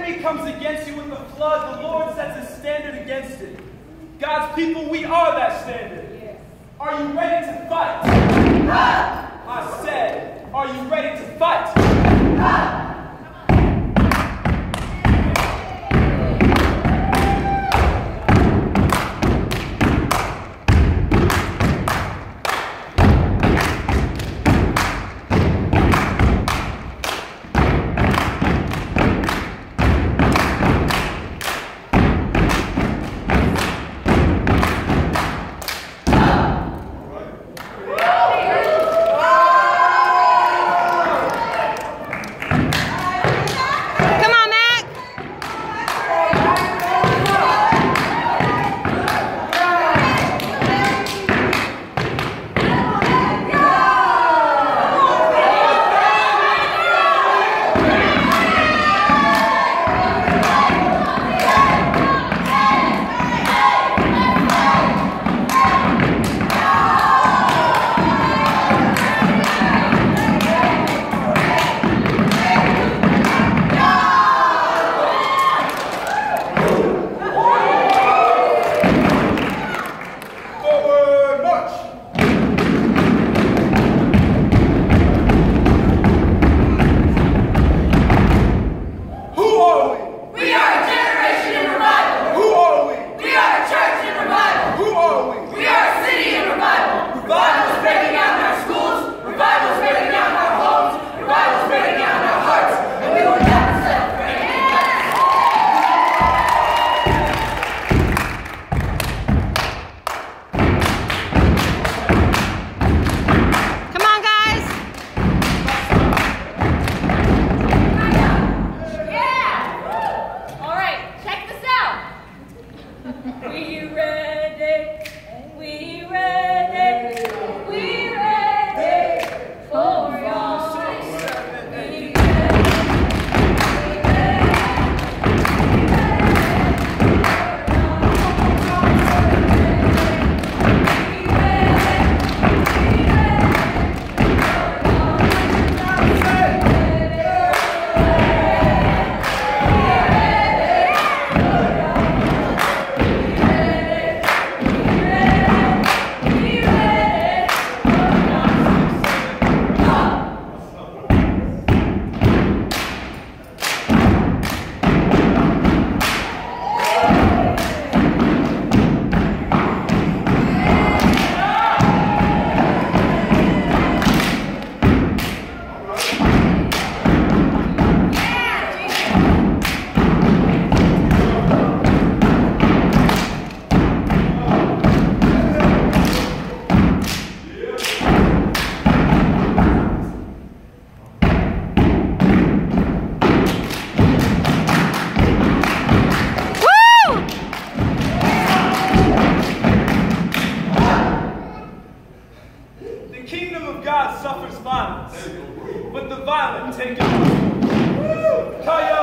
enemy comes against you with the flood, the Lord sets a standard against it. God's people, we are that standard. Are you ready to fight? I said, are you ready to fight? God suffers violence, but the violent take it. Khaw-yaw!